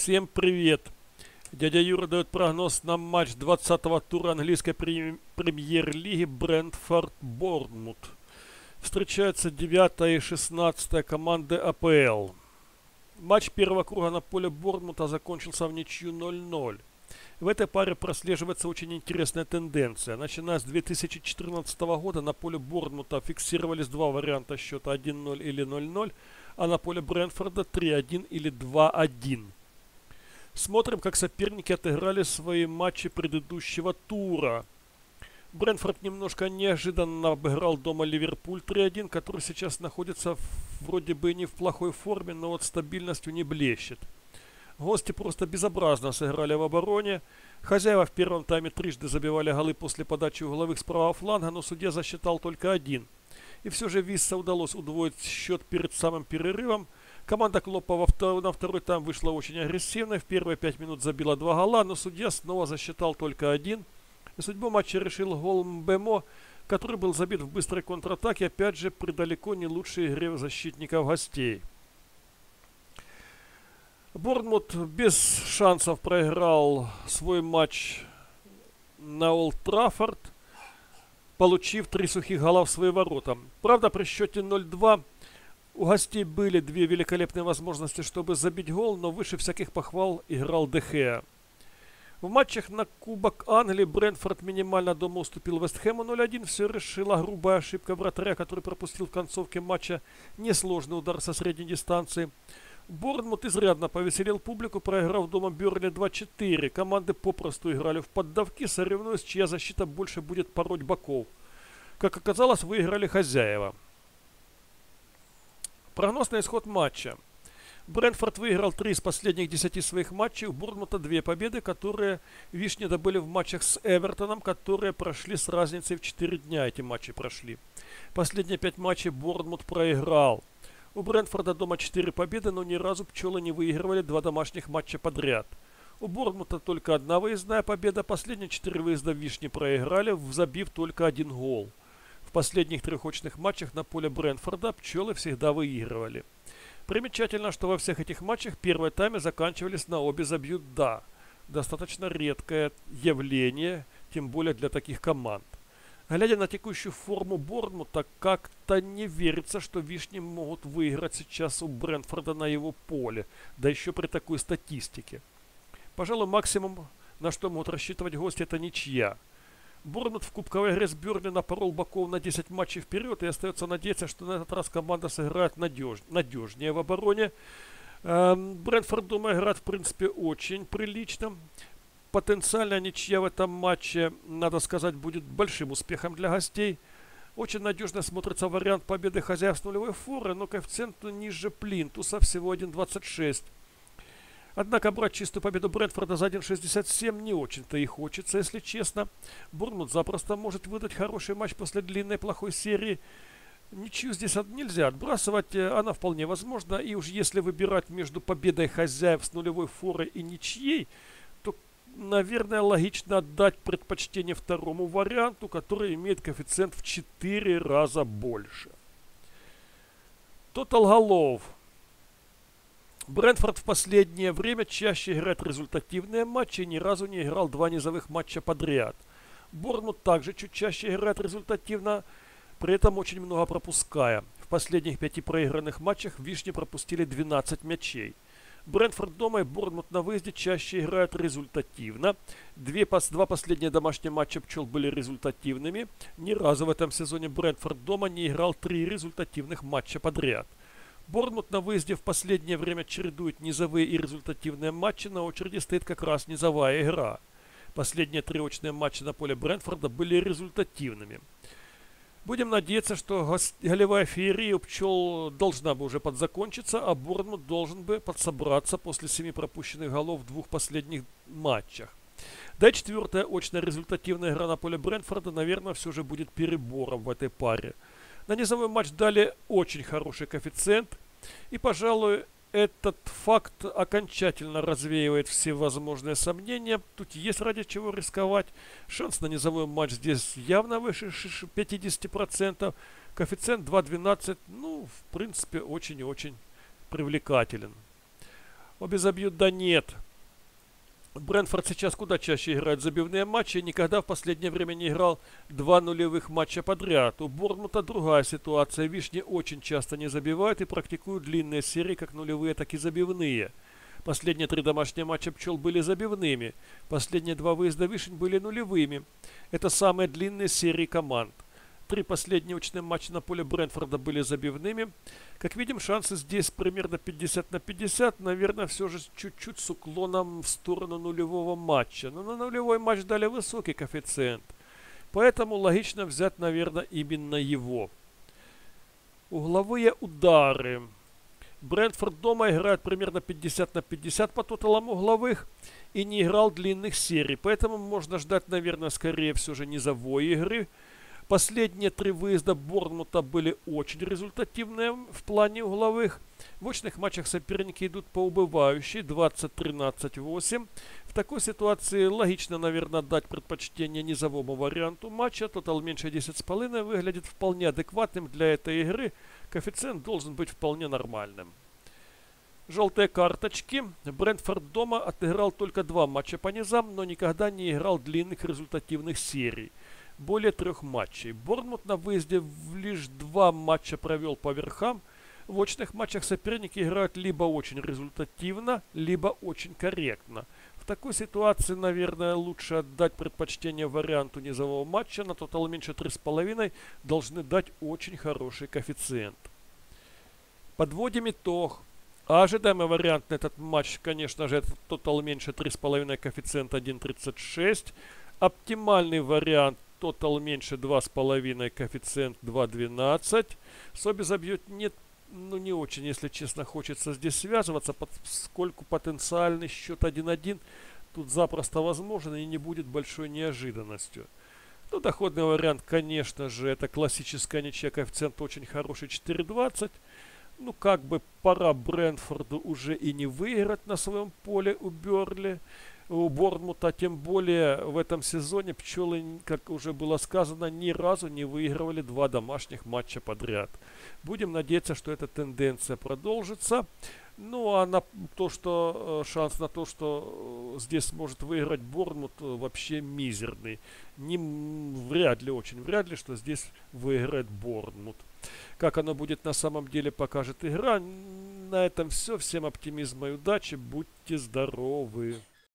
Всем привет! Дядя Юра дает прогноз на матч 20-го тура английской премьер-лиги Брентфорд-Борнмут. Встречаются 9 и 16 команды АПЛ. Матч первого круга на поле Борнмута закончился в ничью 0-0. В этой паре прослеживается очень интересная тенденция. Начиная с 2014 года на поле Борнмута фиксировались два варианта счета 1-0 или 0-0, а на поле Брентфорда 3-1 или 2-1. Смотрим, как соперники отыграли свои матчи предыдущего тура. Брентфорд немножко неожиданно обыграл дома Ливерпуль 3-1, который сейчас находится вроде бы не в плохой форме, но вот стабильностью не блещет. Гости просто безобразно сыграли в обороне. Хозяева в первом тайме трижды забивали голы после подачи угловых с правого фланга, но судья засчитал только один. И все же Висса удалось удвоить счет перед самым перерывом. Команда Клопа на второй тайм вышла очень агрессивной. В первые 5 минут забила 2 гола, но судья снова засчитал только один. И судьбу матча решил гол Мбемо, который был забит в быстрой контратаке, опять же при далеко не лучшей игре защитников гостей. Борнмут без шансов проиграл свой матч на Олд Траффорд, получив 3 сухих гола в свои ворота. Правда, при счете 0-2 у гостей были 2 великолепные возможности, чтобы забить гол, но выше всяких похвал играл Де Геа. В матчах на Кубок Англии Брентфорд минимально дома уступил Вест Хэму 0-1. Все решила грубая ошибка вратаря, который пропустил в концовке матча несложный удар со средней дистанции. Борнмут изрядно повеселил публику, проиграв дома Бернли 2-4. Команды попросту играли в поддавки, соревнуясь, чья защита больше будет пороть боков. Как оказалось, выиграли хозяева. Прогноз на исход матча. Брентфорд выиграл 3 из последних 10 своих матчей. У Борнмута 2 победы, которые вишни добыли в матчах с Эвертоном, которые прошли с разницей в 4 дня. Эти матчи прошли. Последние 5 матчей Борнмут проиграл. У Брентфорда дома 4 победы, но ни разу пчелы не выигрывали 2 домашних матча подряд. У Борнмута только 1 выездная победа, последние 4 выезда вишни проиграли, забив только 1 гол. В последних 3 очных матчах на поле Брентфорда пчелы всегда выигрывали. Примечательно, что во всех этих матчах первые таймы заканчивались на обе забьют «да». Достаточно редкое явление, тем более для таких команд. Глядя на текущую форму Борнмута, как-то не верится, что вишни могут выиграть сейчас у Брентфорда на его поле, да еще при такой статистике. Пожалуй, максимум, на что могут рассчитывать гости, это ничья. Борнмут в кубковой игре с Бернли напорол боков на 10 матчей вперед, и остается надеяться, что на этот раз команда сыграет надежнее в обороне. Брентфорд дома играет, в принципе, очень прилично. Потенциальная ничья в этом матче, надо сказать, будет большим успехом для гостей. Очень надежно смотрится вариант победы хозяев с нулевой форы, но коэффициент ниже плинтуса, всего 1.26. Однако брать чистую победу Брентфорда за 1.67 не очень-то и хочется, если честно. Борнмут запросто может выдать хороший матч после длинной плохой серии. Ничью здесь нельзя отбрасывать, она вполне возможна. И уж если выбирать между победой хозяев с нулевой форой и ничьей, то, наверное, логично отдать предпочтение второму варианту, который имеет коэффициент в 4 раза больше. Тотал голов. Брентфорд в последнее время чаще играет результативные матчи и ни разу не играл 2 низовых матча подряд. Борнмут также чуть чаще играет результативно, при этом очень много пропуская. В последних 5 проигранных матчах вишни пропустили 12 мячей. Брентфорд дома и Борнмут на выезде чаще играют результативно. 2 последние домашние матча пчел были результативными. Ни разу в этом сезоне Брентфорд дома не играл 3 результативных матча подряд. Борнмут на выезде в последнее время чередует низовые и результативные матчи, на очереди стоит как раз низовая игра. Последние 3 очные матчи на поле Брентфорда были результативными. Будем надеяться, что голевая феерия у пчел должна бы уже подзакончиться, а Борнмут должен бы подсобраться после 7 пропущенных голов в 2 последних матчах. Да и 4-я очная результативная игра на поле Брентфорда, наверное, все же будет перебором в этой паре. На низовой матч дали очень хороший коэффициент, и, пожалуй, этот факт окончательно развеивает все возможные сомнения. Тут есть ради чего рисковать. Шанс на низовой матч здесь явно выше 50%. Коэффициент 2.12, ну, в принципе, очень и очень привлекателен. Обе забьют, да нет. Брентфорд сейчас куда чаще играет забивные матчи и никогда в последнее время не играл 2 нулевых матча подряд. У Борнмута другая ситуация. Вишни очень часто не забивают и практикуют длинные серии, как нулевые, так и забивные. Последние 3 домашние матча пчел были забивными. Последние 2 выезда вишень были нулевыми. Это самые длинные серии команд. 3 последние очные матча на поле Брентфорда были забивными. Как видим, шансы здесь примерно 50 на 50. Наверное, все же чуть-чуть с уклоном в сторону нулевого матча. Но на нулевой матч дали высокий коэффициент. Поэтому логично взять, наверное, именно его. Угловые удары. Брентфорд дома играет примерно 50 на 50 по тоталам угловых и не играл длинных серий. Поэтому можно ждать, наверное, скорее все же низовой игры. Последние 3 выезда Борнмута были очень результативные в плане угловых. В очных матчах соперники идут по убывающей 20-13-8. В такой ситуации логично, наверное, дать предпочтение низовому варианту матча. Тотал меньше 10,5 выглядит вполне адекватным для этой игры. Коэффициент должен быть вполне нормальным. Желтые карточки. Брентфорд дома отыграл только 2 матча по низам, но никогда не играл длинных результативных серий. Более 3 матчей. Борнмут на выезде лишь 2 матча провел по верхам. В очных матчах соперники играют либо очень результативно, либо очень корректно. В такой ситуации, наверное, лучше отдать предпочтение варианту низового матча. На тотал меньше 3,5 должны дать очень хороший коэффициент. Подводим итог. Ожидаемый вариант на этот матч, конечно же, это тотал меньше 3,5, коэффициент 1,36. Оптимальный вариант тотал меньше 2,5, коэффициент 2,12. Соби забьет нет, не очень, если честно, хочется здесь связываться, поскольку потенциальный счет 1-1 тут запросто возможен и не будет большой неожиданностью. Ну, доходный вариант, конечно же, это классическая ничья, коэффициент очень хороший 4,20. Ну, как бы пора Брентфорду уже и не выиграть на своем поле у Бернли. У Борнмута, тем более в этом сезоне пчелы, как уже было сказано, ни разу не выигрывали 2 домашних матча подряд. Будем надеяться, что эта тенденция продолжится. Ну а на то, что шанс на то, что здесь может выиграть Борнмут, вообще мизерный. Вряд ли, очень вряд ли, что здесь выиграет Борнмут. Как оно будет на самом деле, покажет игра. На этом все. Всем оптимизма и удачи. Будьте здоровы.